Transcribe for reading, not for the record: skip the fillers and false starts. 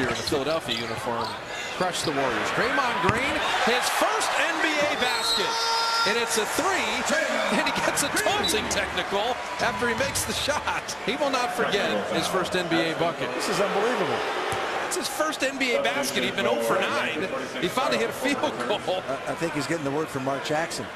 year in a Philadelphia uniform, crushed the Warriors. Draymond Green, his first NBA basket. And it's a three, and he gets a tossing technical after he makes the shot. He will not forget his first NBA bucket. This is unbelievable. It's his first NBA basket. He's been 0 for 9. He finally hit a field goal. I think he's getting the word from Mark Jackson.